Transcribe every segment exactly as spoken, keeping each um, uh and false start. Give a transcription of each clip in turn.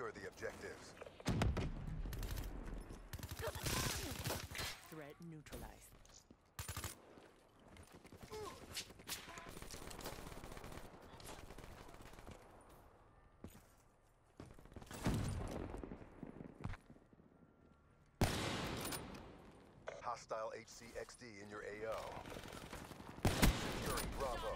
Secure the objectives. Threat neutralized. Hostile H C X D in your A O. Securing Bravo.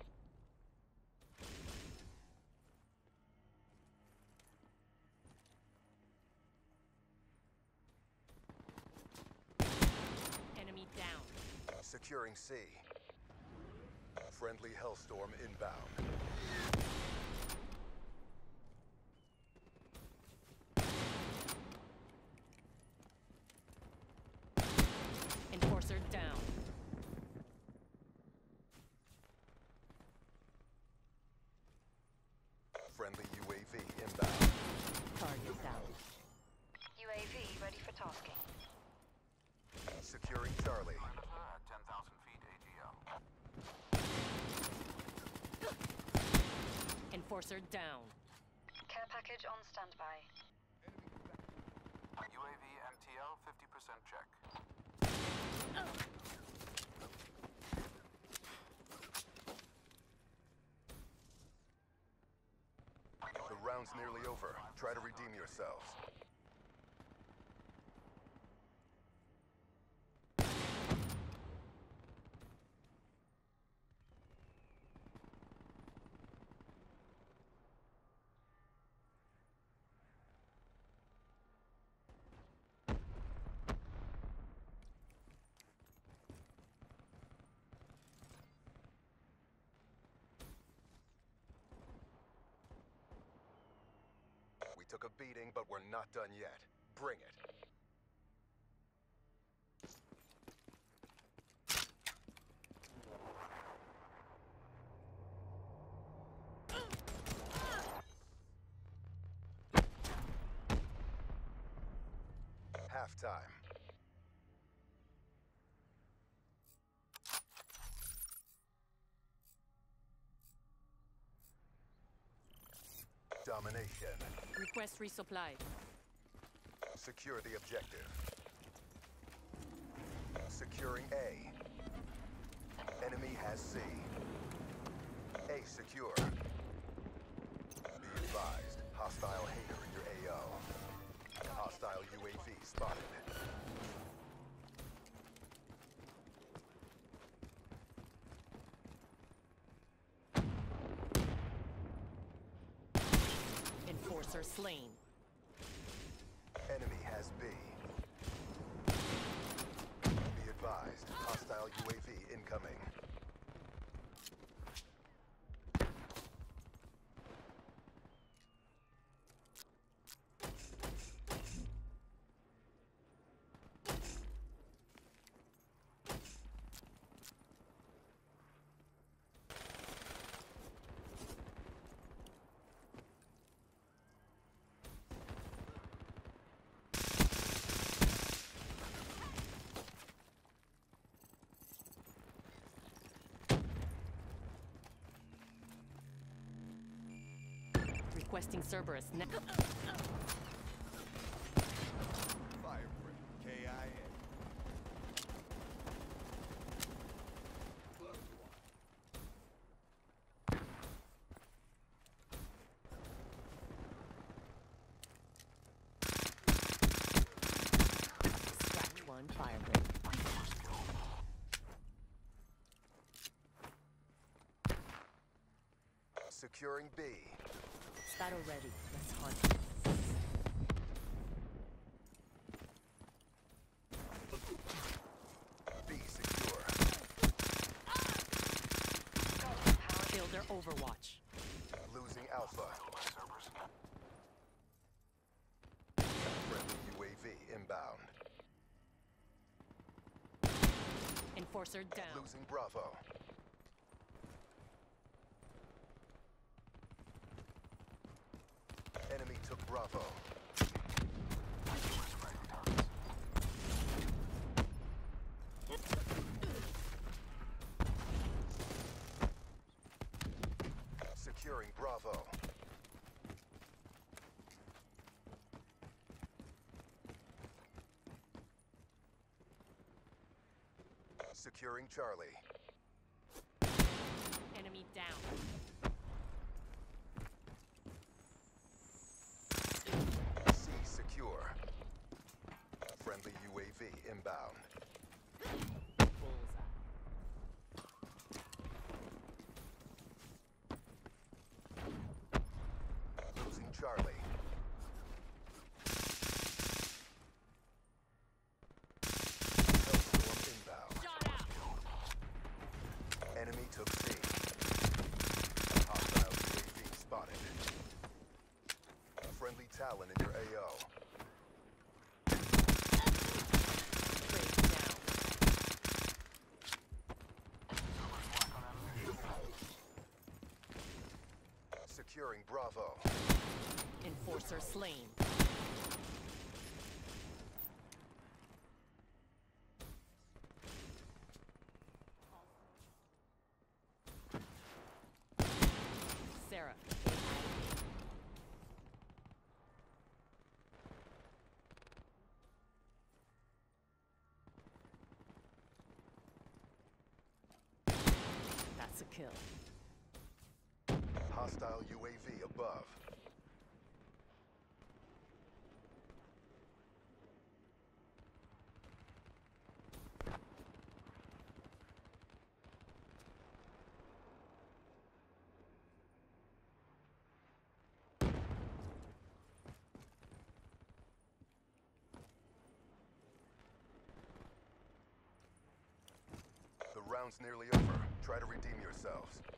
Enemy down. Securing C. Friendly Hellstorm inbound. Enforcer down. Friendly U A V inbound. Target down. U A V ready for tasking. Securing Charlie. ten thousand feet A T L. Enforcer down. Care package on standby. U A V M T L fifty percent check. The round's nearly over. Try to redeem yourselves. We took a beating, but we're not done yet. Bring it. Halftime. Domination. Request resupply. Secure the objective. Securing A. Enemy has C. A secure. Be advised, hostile hater in your A O. Hostile U A V spotted. Enforcer slain. Enemy has B. Be advised, hostile U A V incoming. Requesting Cerberus now. Fire K I A. Scratch one firebreak. Securing B. Battle ready. Let's hunt. B secure. Kill their Overwatch. Losing Alpha. Cerberus. Friendly U A V inbound. Enforcer down. Losing Bravo. Enemy took Bravo. Securing Bravo. Securing Charlie. Enemy down. C secure. Friendly U A V inbound. Bullseye. Losing Charlie. Hellstorm inbound. Shot out. Enemy took C. Hostile U A V spotted. Friendly Talon in your A O. Break down. Securing Bravo. Enforcer slain. Sarah. That's a kill. Hostile U A V above. The round's nearly over. Try to redeem yourselves.